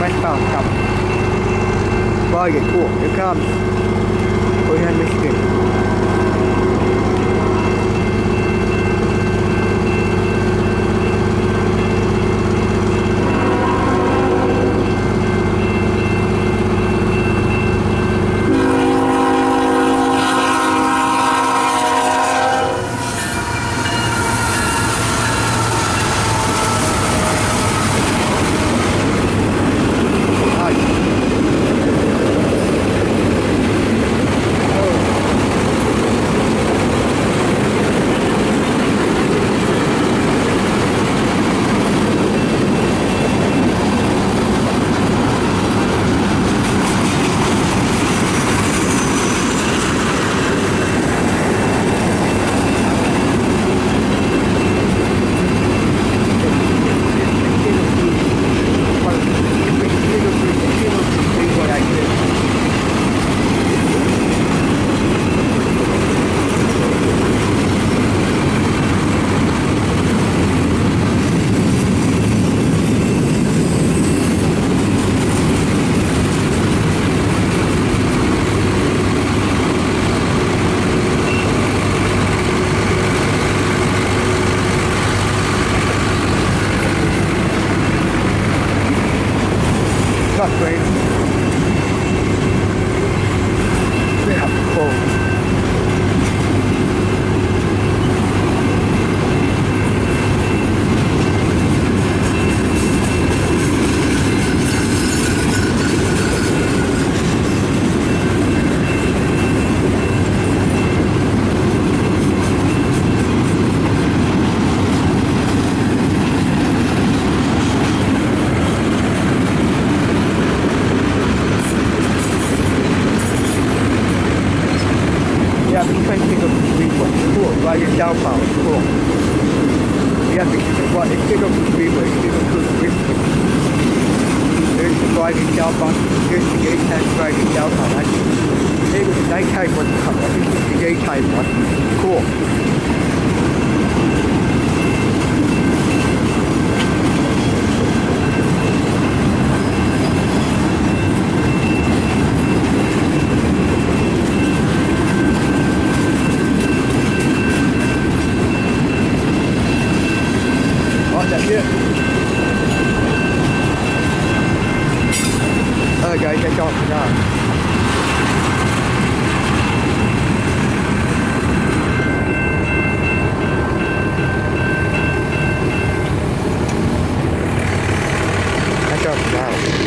westbound coming. Bargain, cool. Here comes Port Huron, Michigan. Great. Yeah, cool. Yeah, but you can't pick up the speedway. Cool, while you're downbound. Cool. Yeah, because it's pick up the speedway. It's pick up the speedway. There's the driving downbound. Here's the daytime driving downbound. I think it was the nighttime one coming. I think it's the daytime one. Cool. That's it. Alright guys, that's all for now. That's all for now.